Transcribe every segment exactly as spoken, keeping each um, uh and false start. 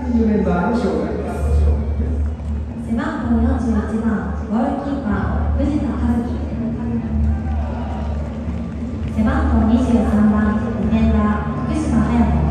というメンバーの紹介です。 背番号よんじゅういちばんゴールキーパー藤田和樹。背番号にじゅうさんばんディフェンダー福島隼人。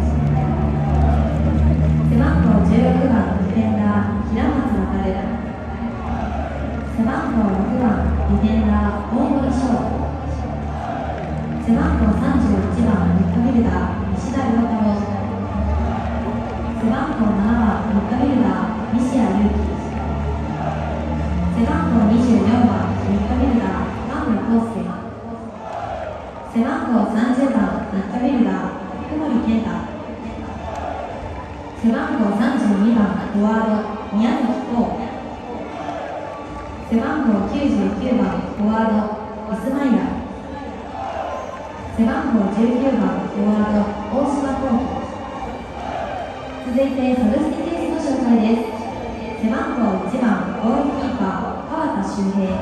背番号じゅうろくばんディフェンダー平松渉。背番号ろくばんディフェンダー大森翔。背番号さんじゅういちばんミッドフィルダー西田亮太郎。背番号ななばんミッドフィルダー西谷祐希。背番号にじゅうよんばんミッドフィルダー田村康介。背番号さんじゅうばんミッドフィルダー福森健太。背番号さんじゅうにばんフォワード宮崎幸。背番号きゅうじゅうきゅうばんフォワードイスマイラ。背番号じゅうきゅうばんフォワード大島幸輝。続いてサブスティティースの紹介です。背番号いちばんゴールキーパー川田修平。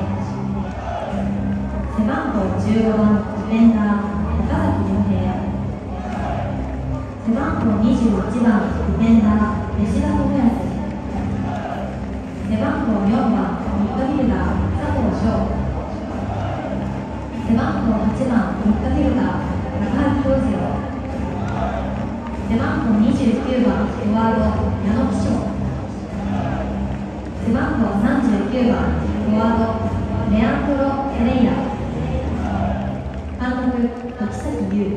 背番号じゅうごばんディフェンダー岡崎良平。背番号にじゅういちばんディフェンダー吉田智康。背番号よんばんミッドフィルダー佐藤翔。背番号はちばんミッドフィルダー中井浩次郎。背番号にじゅうきゅうばんフォワード矢野貴翔。背番号さんじゅうきゅうばんフォワードレアンドロ・ペレイラ。監督時崎優。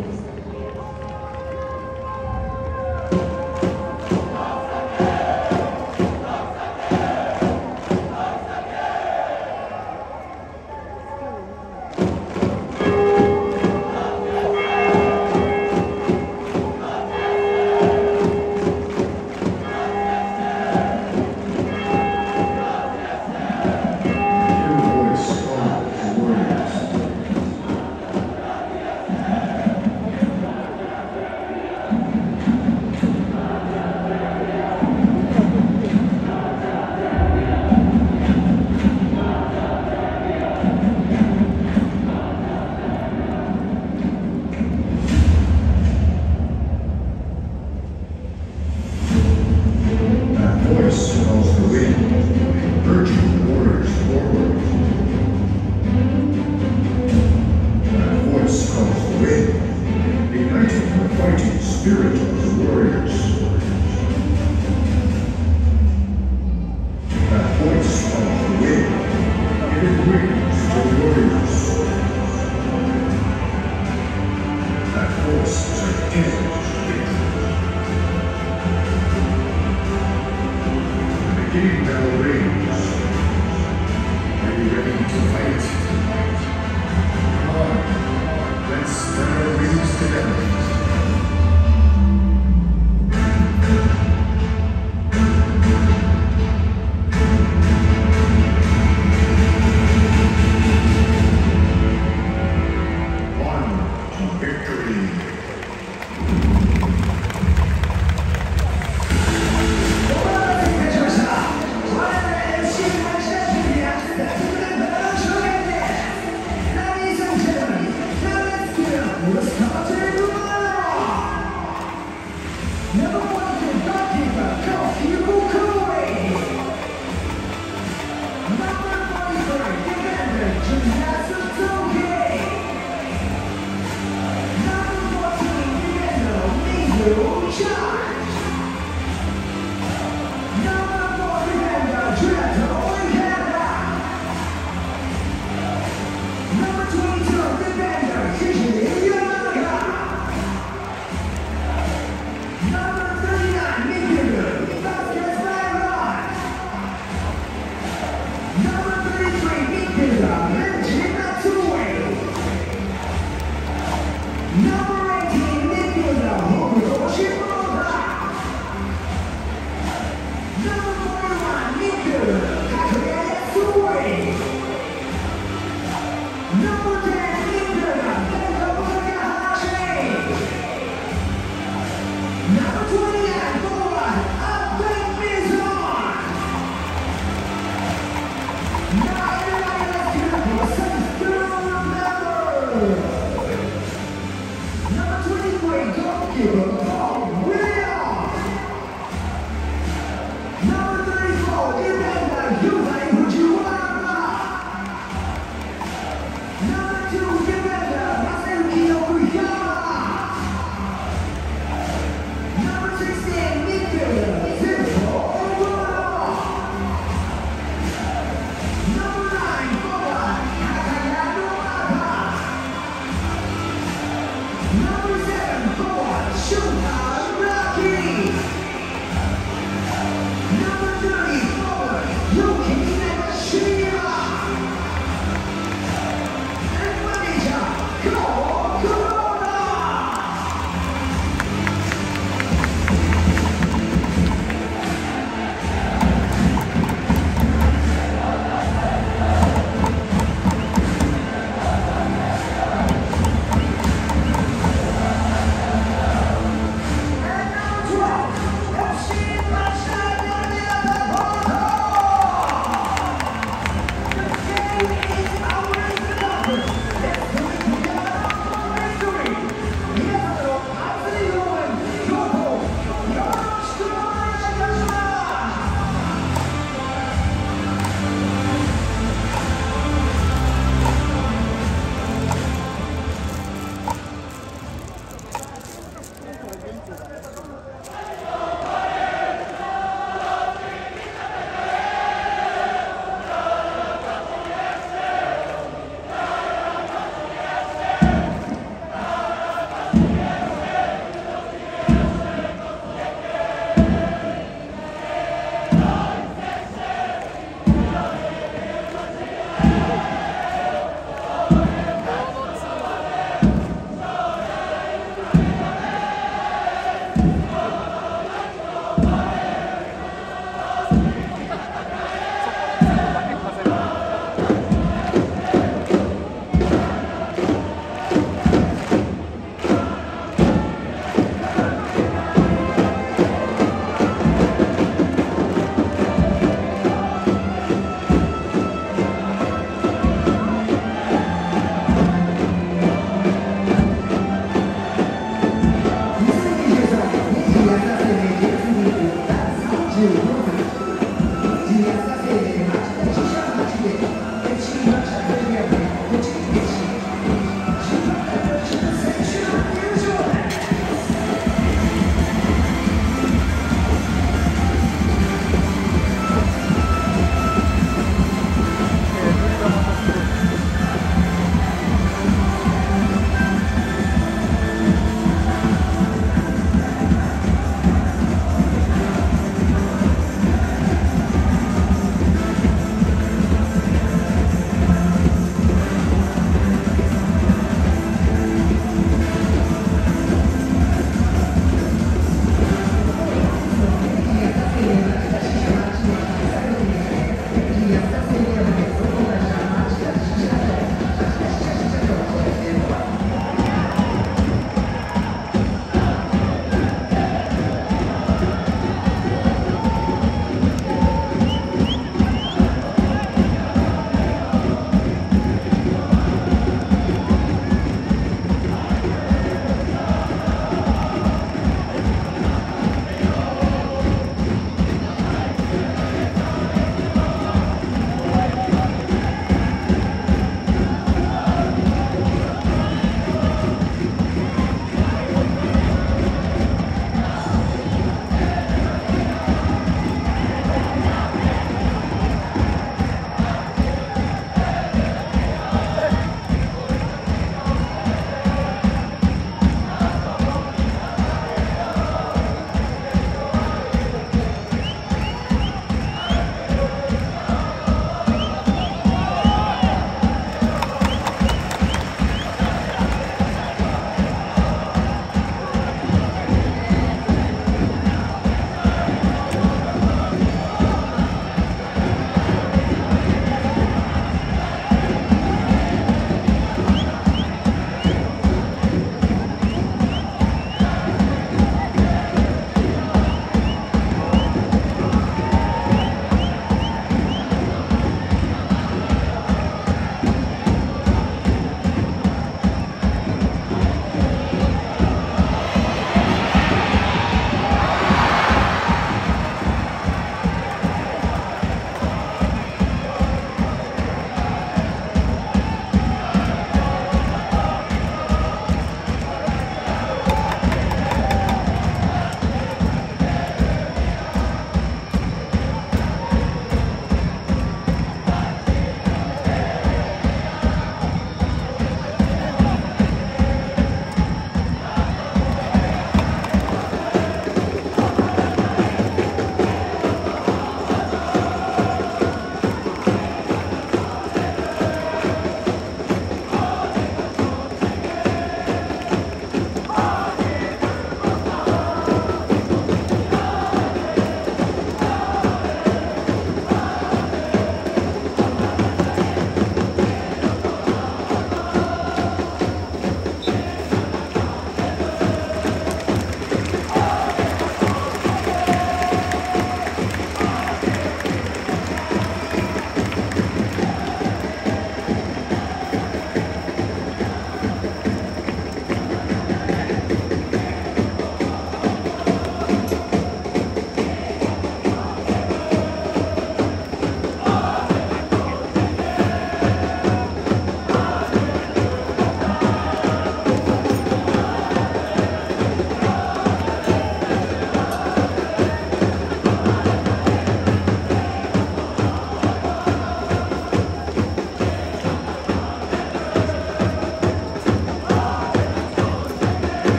Number